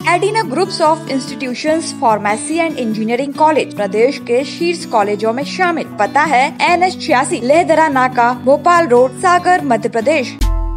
एडिना groups of institutions pharmacy and engineering college प्रदेश के शीर्ष कॉलेजों में शामिल। पता है NH86 लेहदरा नाका, भोपाल रोड, सागर, मध्य प्रदेश।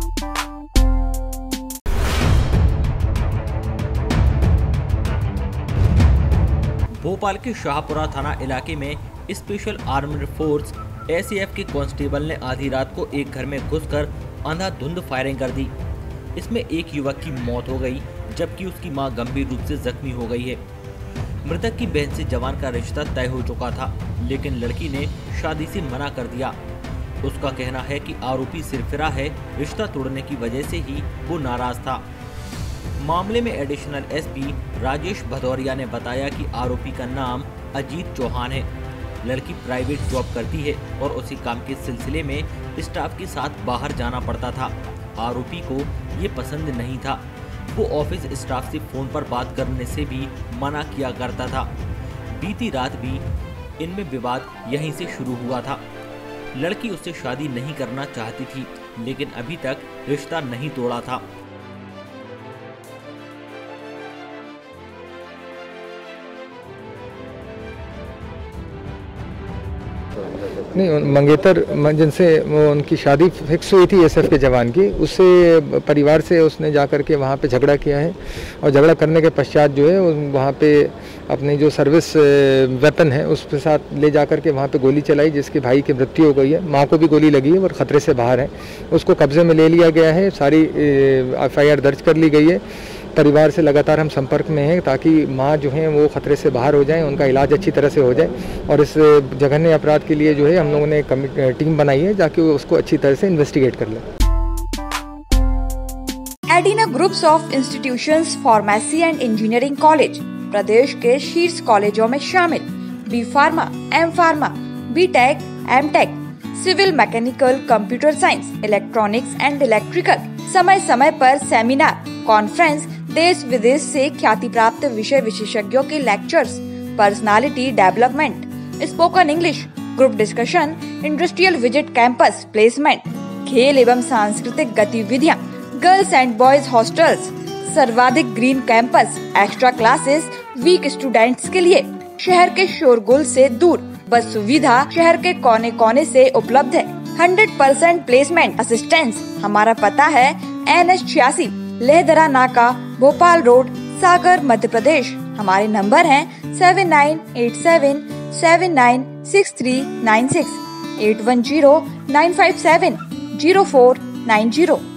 भोपाल के शाहपुरा थाना इलाके में स्पेशल आर्म्ड फोर्स SAF के कांस्टेबल ने आधी रात को एक घर में घुसकर अंधाधुंध फायरिंग कर दी। इसमें एक युवक की मौत हो गई, जबकि उसकी मां गंभीर रूप से जख्मी हो गई है। मृतक की बहन से जवान का रिश्ता तय हो चुका था, लेकिन लड़की ने शादी से मना कर दिया। उसका कहना है कि आरोपी सिरफिरा है, रिश्ता तोड़ने की वजह से ही वो नाराज था। मामले में एडिशनल SP राजेश भदौरिया ने बताया कि आरोपी का नाम अजीत चौहान है। लड़की प्राइवेट जॉब करती है और उसी काम के सिलसिले में स्टाफ के साथ बाहर जाना पड़ता था। आरोपी को ये पसंद नहीं था। वो ऑफिस स्टाफ से फोन पर बात करने से भी मना किया करता था। बीती रात भी इनमें विवाद यहीं से शुरू हुआ था। लड़की उससे शादी नहीं करना चाहती थी, लेकिन अभी तक रिश्ता नहीं तोड़ा था। नहीं, मंगेतर जिनसे वो उनकी शादी फिक्स हुई थी SF के जवान की, उससे परिवार से उसने जाकर के वहाँ पे झगड़ा किया है और झगड़ा करने के पश्चात जो है वहाँ पे अपनी जो सर्विस वेपन है उसके साथ ले जाकर के वहाँ पे गोली चलाई, जिसके भाई की मृत्यु हो गई है। माँ को भी गोली लगी है और ख़तरे से बाहर है। उसको कब्जे में ले लिया गया है। सारी FIR दर्ज कर ली गई है। परिवार से लगातार हम संपर्क में हैं ताकि माँ जो हैं वो खतरे से बाहर हो जाएं, उनका इलाज अच्छी तरह से हो जाए। और इस जघन्य अपराध के लिए जो है हम लोगों ने एक टीम बनाई है ताकि वो उसको अच्छी तरह से इन्वेस्टिगेट कर लें। Adina groups of institutions pharmacy and engineering college प्रदेश के शीर्ष कॉलेजों में शामिल। B pharma, M pharma, B.Tech, M.Tech, civil, mechanical, computer science, electronics and electrical. समय समय पर सेमिनार, कॉन्फ्रेंस, देश विदेश से ख्याति प्राप्त विषय विशेषज्ञों के lectures, personality development, spoken English, group discussion, industrial visit, campus placement, खेल एवं सांस्कृतिक गतिविधियां, गर्ल्स एंड बॉयज हॉस्टल्स, सर्वाधिक green campus, extra classes weak students के लिए। शहर के शोरगुल से दूर, बस सुविधा शहर के कोने कोने से उपलब्ध है। 100% प्लेसमेंट असिस्टेंस। हमारा पता है NH86 लेहदरा नाका, भोपाल रोड, सागर, मध्य प्रदेश। हमारे नंबर हैं 7987796396, 8109570490।